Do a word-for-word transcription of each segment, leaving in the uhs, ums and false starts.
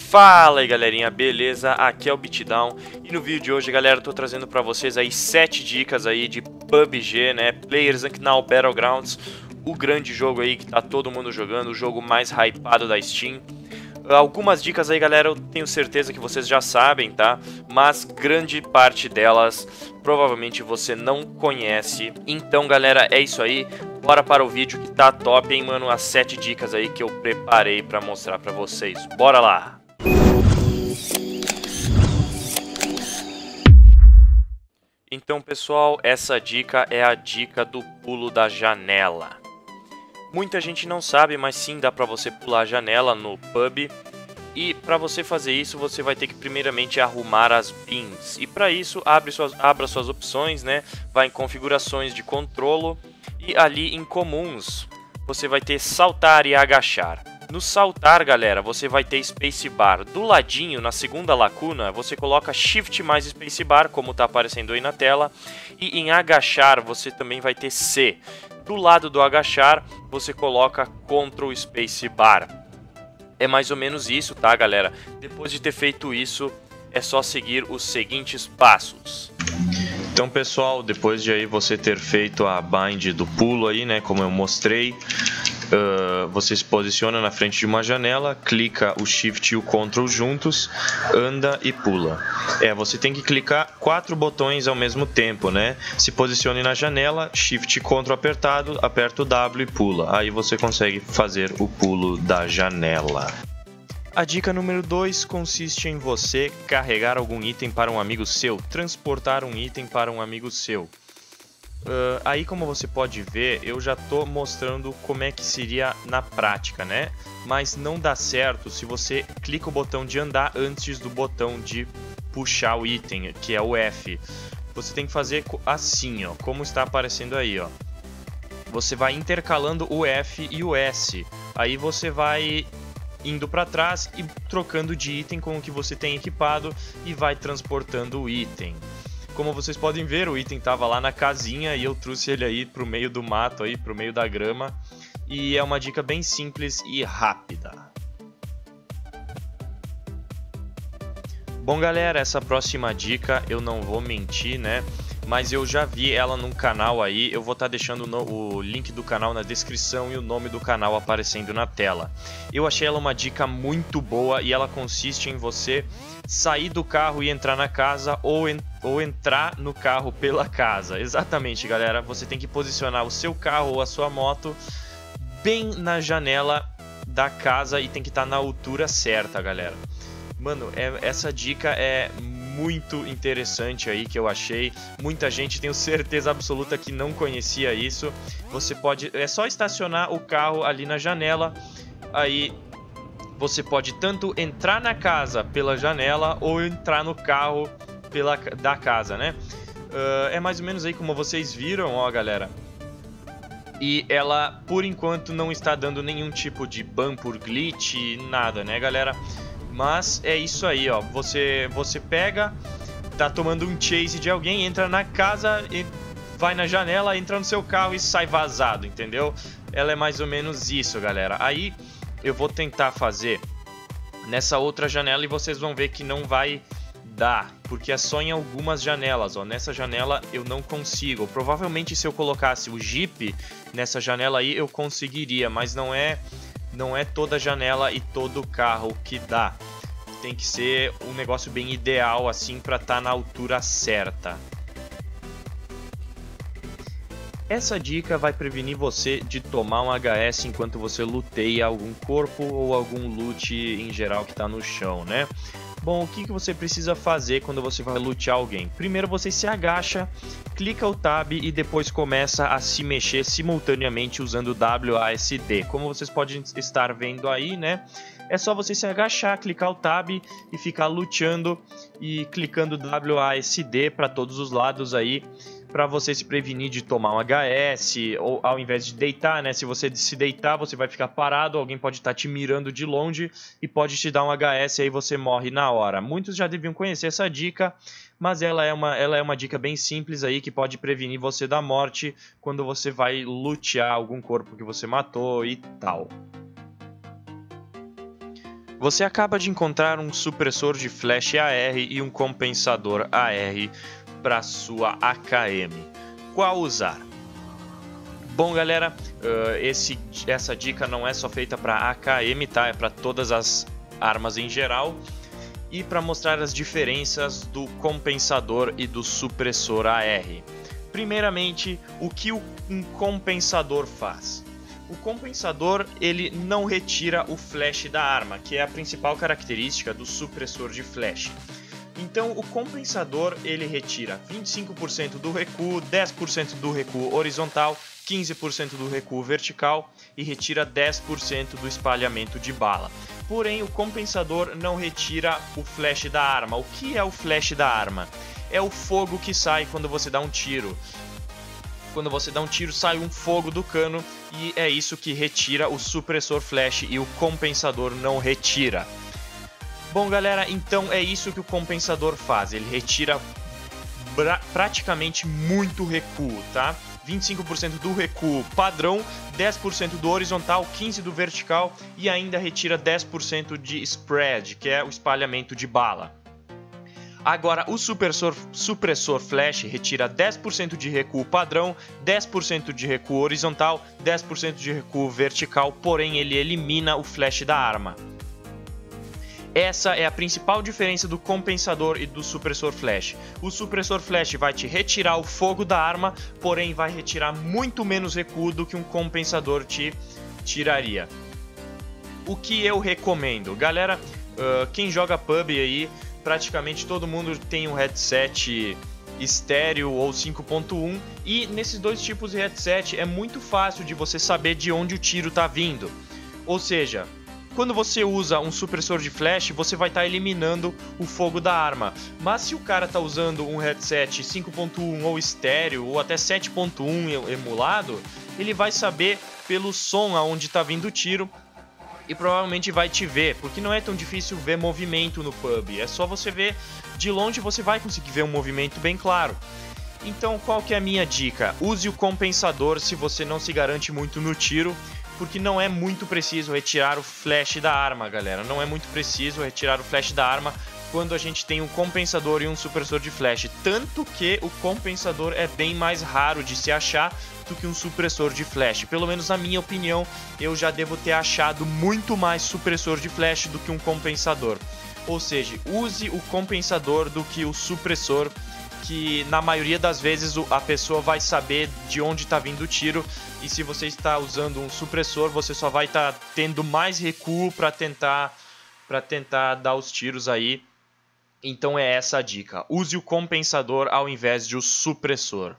Fala aí galerinha, beleza? Aqui é o Beatdown e no vídeo de hoje, galera, eu tô trazendo pra vocês aí sete dicas aí de P U B G, né? Players Unknown Battlegrounds, o grande jogo aí que tá todo mundo jogando, o jogo mais hypado da Steam. Algumas dicas aí, galera, eu tenho certeza que vocês já sabem, tá? Mas grande parte delas provavelmente você não conhece. Então, galera, é isso aí. Bora para o vídeo que tá top, hein, mano? As sete dicas aí que eu preparei pra mostrar pra vocês. Bora lá! Então, pessoal, essa dica é a dica do pulo da janela. Muita gente não sabe, mas sim dá pra você pular a janela no P U B. E para você fazer isso, você vai ter que primeiramente arrumar as bins. E para isso, abre suas, abra suas opções, né? Vai em configurações de controlo e ali em comuns, você vai ter saltar e agachar. No saltar, galera, você vai ter spacebar. Do ladinho, na segunda lacuna, você coloca shift mais spacebar, como está aparecendo aí na tela. E em agachar, você também vai ter C. Do lado do agachar, você coloca control spacebar. É mais ou menos isso, tá, galera? Depois de ter feito isso, é só seguir os seguintes passos. Então, pessoal, depois de aí você ter feito a bind do pulo aí, né, como eu mostrei, uh, você se posiciona na frente de uma janela, clica o Shift e o Ctrl juntos, anda e pula. É, você tem que clicar quatro botões ao mesmo tempo, né? Se posicione na janela, Shift e Ctrl apertado, aperta o W e pula. Aí você consegue fazer o pulo da janela. A dica número dois consiste em você carregar algum item para um amigo seu, transportar um item para um amigo seu. Uh, aí, como você pode ver, eu já estou mostrando como é que seria na prática, né? Mas não dá certo se você clica o botão de andar antes do botão de puxar o item, que é o F. Você tem que fazer assim, ó, como está aparecendo aí, ó. Você vai intercalando o F e o S. Aí você vai indo para trás e trocando de item com o que você tem equipado e vai transportando o item. Como vocês podem ver, o item estava lá na casinha e eu trouxe ele aí para o meio do mato, aí para o meio da grama. E é uma dica bem simples e rápida. Bom, galera, essa próxima dica eu não vou mentir, né? Mas eu já vi ela num canal aí, eu vou estar tá deixando no, o link do canal na descrição e o nome do canal aparecendo na tela. Eu achei ela uma dica muito boa e ela consiste em você sair do carro e entrar na casa ou, en ou entrar no carro pela casa. Exatamente, galera, você tem que posicionar o seu carro ou a sua moto bem na janela da casa e tem que estar tá na altura certa, galera. Mano, é, essa dica é muito interessante aí que eu achei. Muita gente, tenho certeza absoluta, que não conhecia isso. Você pode, é só estacionar o carro ali na janela. Aí você pode tanto entrar na casa pela janela ou entrar no carro pela da casa, né? Uh, é mais ou menos aí como vocês viram, ó, galera. E ela, por enquanto, não está dando nenhum tipo de ban por glitch, nada, né, galera? Mas é isso aí, ó. Você, você pega, tá tomando um chase de alguém, entra na casa, e vai na janela, entra no seu carro e sai vazado, entendeu? Ela é mais ou menos isso, galera. Aí eu vou tentar fazer nessa outra janela e vocês vão ver que não vai dar, porque é só em algumas janelas, ó. Nessa janela eu não consigo. Provavelmente se eu colocasse o Jeep nessa janela aí eu conseguiria, mas não é... Não é toda janela e todo carro que dá. Tem que ser um negócio bem ideal assim para estar na altura certa. Essa dica vai prevenir você de tomar um H S enquanto você luteia algum corpo ou algum loot em geral que está no chão, né? Bom, o que, que você precisa fazer quando você vai lutear alguém? Primeiro você se agacha, clica o Tab e depois começa a se mexer simultaneamente usando o W A S D. Como vocês podem estar vendo aí, né? É só você se agachar, clicar o Tab e ficar luteando e clicando W A S D para todos os lados aí, para você se prevenir de tomar um H S, ou ao invés de deitar, né? Se você se deitar, você vai ficar parado, alguém pode estar te mirando de longe e pode te dar um H S e aí você morre na hora. Muitos já deviam conhecer essa dica, mas ela é uma, ela é uma dica bem simples aí que pode prevenir você da morte quando você vai lutear algum corpo que você matou e tal. Você acaba de encontrar um supressor de flash A R e um compensador A R para sua A K M. Qual usar? Bom, galera, uh, esse, essa dica não é só feita para A K M, tá? É para todas as armas em geral. E para mostrar as diferenças do compensador e do supressor A R. Primeiramente, o que um compensador faz? O compensador ele não retira o flash da arma, que é a principal característica do supressor de flash. Então, o compensador ele retira vinte e cinco por cento do recuo, dez por cento do recuo horizontal, quinze por cento do recuo vertical e retira dez por cento do espalhamento de bala. Porém, o compensador não retira o flash da arma. O que é o flash da arma? É o fogo que sai quando você dá um tiro. Quando você dá um tiro, sai um fogo do cano e é isso que retira o supressor flash e o compensador não retira. Bom, galera, então é isso que o compensador faz. Ele retira praticamente muito recuo, tá? vinte e cinco por cento do recuo padrão, dez por cento do horizontal, quinze por cento do vertical e ainda retira dez por cento de spread, que é o espalhamento de bala. Agora, o supressor, supressor flash retira dez por cento de recuo padrão, dez por cento de recuo horizontal, dez por cento de recuo vertical, porém ele elimina o flash da arma. Essa é a principal diferença do compensador e do supressor flash. O supressor flash vai te retirar o fogo da arma, porém vai retirar muito menos recuo do que um compensador te tiraria. O que eu recomendo? Galera, uh, quem joga P U B aí, praticamente todo mundo tem um headset estéreo ou cinco ponto um e nesses dois tipos de headset é muito fácil de você saber de onde o tiro está vindo. Ou seja, quando você usa um supressor de flash, você vai estar tá eliminando o fogo da arma. Mas se o cara está usando um headset cinco ponto um ou estéreo ou até sete ponto um emulado, ele vai saber pelo som aonde está vindo o tiro e provavelmente vai te ver, porque não é tão difícil ver movimento no P U B. É só você ver de longe, você vai conseguir ver um movimento bem claro. Então, qual que é a minha dica? Use o compensador se você não se garante muito no tiro, porque não é muito preciso retirar o flash da arma, galera. Não é muito preciso retirar o flash da arma quando a gente tem um compensador e um supressor de flash. Tanto que o compensador é bem mais raro de se achar do que um supressor de flash. Pelo menos na minha opinião, eu já devo ter achado muito mais supressor de flash do que um compensador. Ou seja, use o compensador do que o supressor, que na maioria das vezes a pessoa vai saber de onde está vindo o tiro, e se você está usando um supressor, você só vai estar tá tendo mais recuo para tentar, para tentar dar os tiros aí. Então é essa a dica, use o compensador ao invés de o supressor.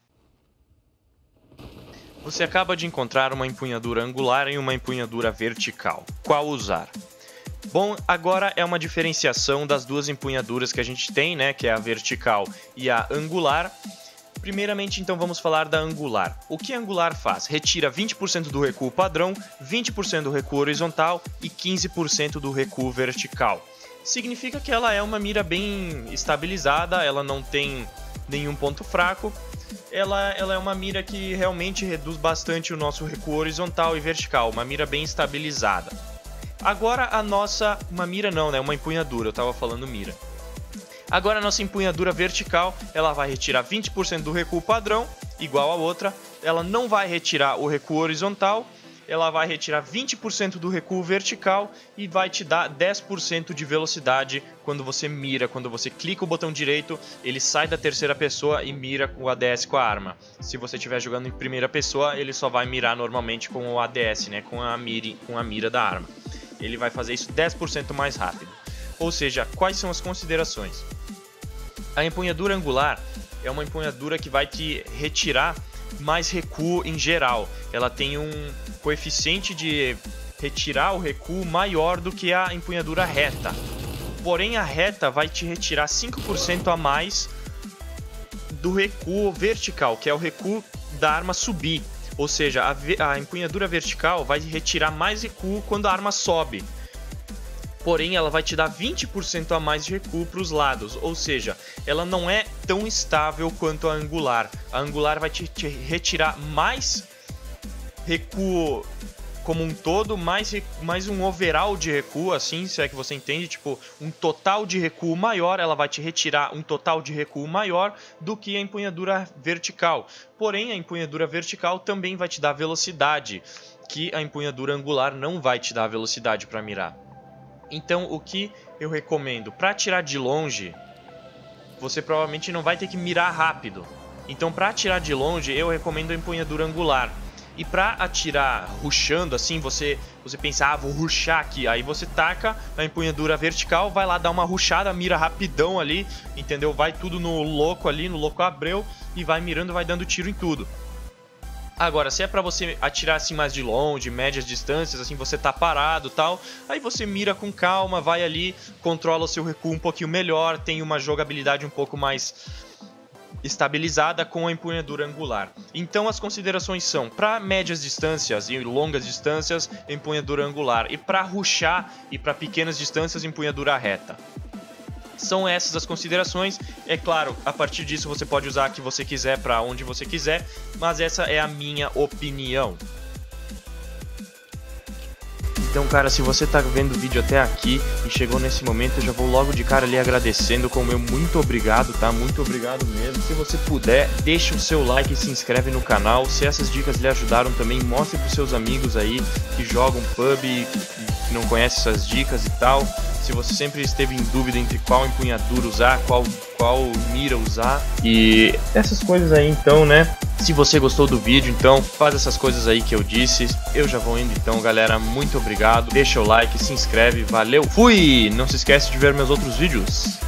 Você acaba de encontrar uma empunhadura angular e uma empunhadura vertical. Qual usar? Bom, agora é uma diferenciação das duas empunhaduras que a gente tem, né, que é a vertical e a angular. Primeiramente, então, vamos falar da angular. O que a angular faz? Retira vinte por cento do recuo padrão, vinte por cento do recuo horizontal e quinze por cento do recuo vertical. Significa que ela é uma mira bem estabilizada, ela não tem nenhum ponto fraco. Ela, ela é uma mira que realmente reduz bastante o nosso recuo horizontal e vertical, uma mira bem estabilizada. Agora a nossa, uma mira não, né, uma empunhadura, eu estava falando mira. Agora a nossa empunhadura vertical, ela vai retirar vinte por cento do recuo padrão, igual a outra. Ela não vai retirar o recuo horizontal, ela vai retirar vinte por cento do recuo vertical e vai te dar dez por cento de velocidade quando você mira. Quando você clica o botão direito, ele sai da terceira pessoa e mira com o A D S com a arma. Se você estiver jogando em primeira pessoa, ele só vai mirar normalmente com o A D S, né, com a mira, com a mira da arma. Ele vai fazer isso dez por cento mais rápido. Ou seja, quais são as considerações? A empunhadura angular é uma empunhadura que vai te retirar mais recuo em geral. Ela tem um coeficiente de retirar o recuo maior do que a empunhadura reta. Porém, a reta vai te retirar cinco por cento a mais do recuo vertical, que é o recuo da arma subir. Ou seja, a, a empunhadura vertical vai retirar mais recuo quando a arma sobe. Porém, ela vai te dar vinte por cento a mais de recuo para os lados. Ou seja, ela não é tão estável quanto a angular. A angular vai te, te retirar mais recuo como um todo, mais, mais um overall de recuo, assim, se é que você entende, tipo, um total de recuo maior, ela vai te retirar um total de recuo maior do que a empunhadura vertical. Porém, a empunhadura vertical também vai te dar velocidade, que a empunhadura angular não vai te dar velocidade para mirar. Então, o que eu recomendo? Para atirar de longe, você provavelmente não vai ter que mirar rápido. Então, para atirar de longe, eu recomendo a empunhadura angular. E para atirar rushando, assim, você, você pensa, ah, vou rushar aqui. Aí você taca a empunhadura vertical, vai lá dar uma rushada, mira rapidão ali, entendeu? Vai tudo no louco ali, no louco abreu, e vai mirando, vai dando tiro em tudo. Agora, se é pra você atirar assim mais de longe, médias distâncias, assim, você tá parado e tal, aí você mira com calma, vai ali, controla o seu recuo um pouquinho melhor, tem uma jogabilidade um pouco mais estabilizada com a empunhadura angular. Então as considerações são: para médias distâncias e longas distâncias, empunhadura angular, e para rushar e para pequenas distâncias, empunhadura reta. São essas as considerações. É claro, a partir disso você pode usar a que você quiser para onde você quiser, mas essa é a minha opinião. Então, cara, se você tá vendo o vídeo até aqui e chegou nesse momento, eu já vou logo de cara ali agradecendo com o meu muito obrigado, tá? Muito obrigado mesmo. Se você puder, deixa o seu like e se inscreve no canal. Se essas dicas lhe ajudaram também, mostre pros seus amigos aí que jogam pub e que não conhecem essas dicas e tal. Se você sempre esteve em dúvida entre qual empunhadura usar, qual, qual mira usar e essas coisas aí, então, né? Se você gostou do vídeo, então faz essas coisas aí que eu disse. Eu já vou indo então, galera. Muito obrigado. Deixa o like, se inscreve. Valeu. Fui! Não se esquece de ver meus outros vídeos.